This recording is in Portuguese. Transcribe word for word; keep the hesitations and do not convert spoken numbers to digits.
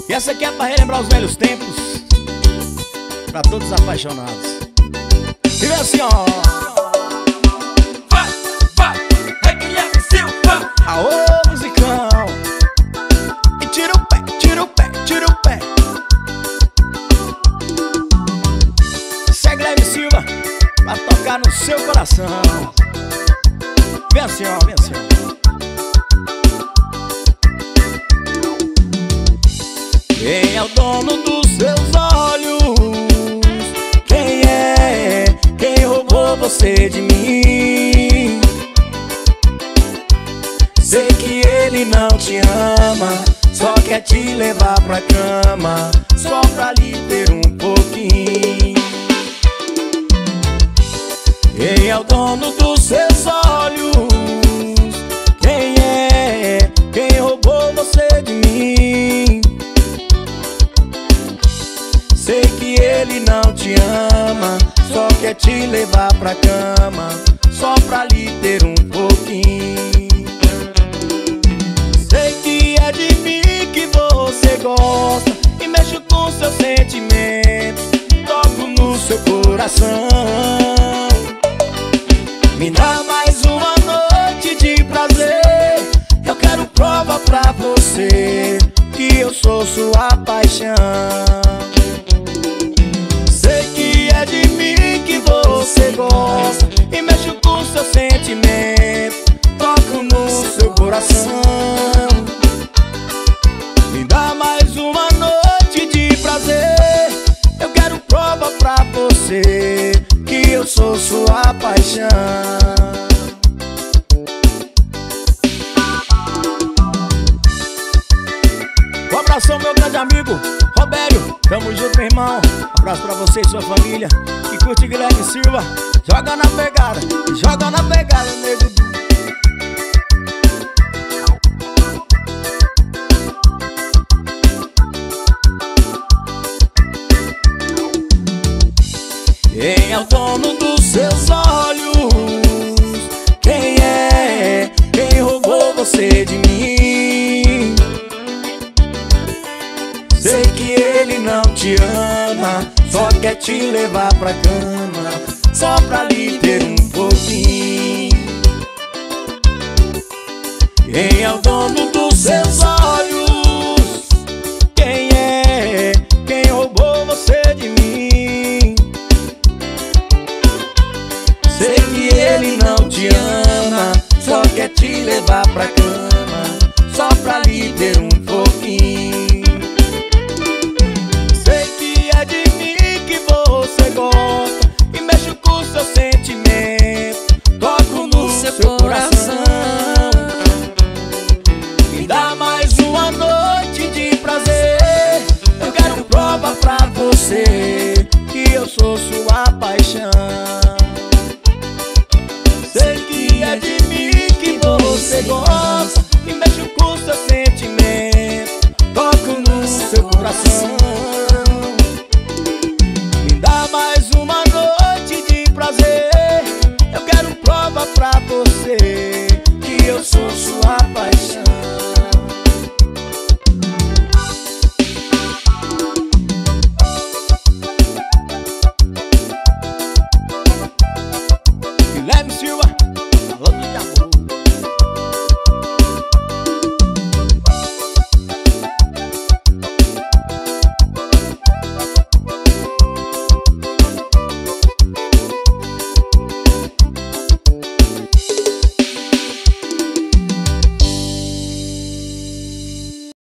E essa aqui é pra relembrar os velhos tempos, pra todos os apaixonados. E vem assim, ó. Vai, vai, é Guilherme Silva. Aô, musicão. E tira o pé, tira o pé, tira o pé. Segue Guilherme Silva pra tocar no seu coração. Vem assim, ó, vem assim, ó. Quem é o dono dos seus olhos? Quem é? Quem roubou você de mim? Sei que ele não te ama, só quer te levar pra cama, só pra lhe ter um pouquinho. Quem é o dono dos seus olhos? Quem é? Quem roubou você de mim? Sei que ele não te ama, só quer te levar pra cama, só pra lhe ter um pouquinho. Sei que é de mim que você gosta e mexo com seus sentimentos, toco no seu coração. Me dá mais uma noite de prazer, eu quero prova pra você que eu sou sua paixão. Sei que é de mim que você gosta e mexo com seus sentimentos, toco no seu coração. Me dá mais uma noite de prazer, eu quero prova pra você que eu sou sua paixão. Um abração, meu grande amigo Robério, tamo junto, meu irmão. Abraço pra você e sua família que curte Guilherme Silva. Joga na pegada, joga na pegada, nego. Quem é o dono dos seus olhos? Quem é? Quem roubou você de mim? Sei que ele não te ama, só quer te levar pra cama, só pra lhe ter um pouquinho. Quem é o dono dos seus olhos? Quem é? Quem roubou você de mim? Sei que ele não te ama, só quer te levar pra cama, só pra lhe ter um pouquinho. Sei que é de mim que você gosta e mexo com seus sentimentos, toco no seu coração. Me dá mais uma noite de prazer, eu quero prova pra você que eu sou sua paixão.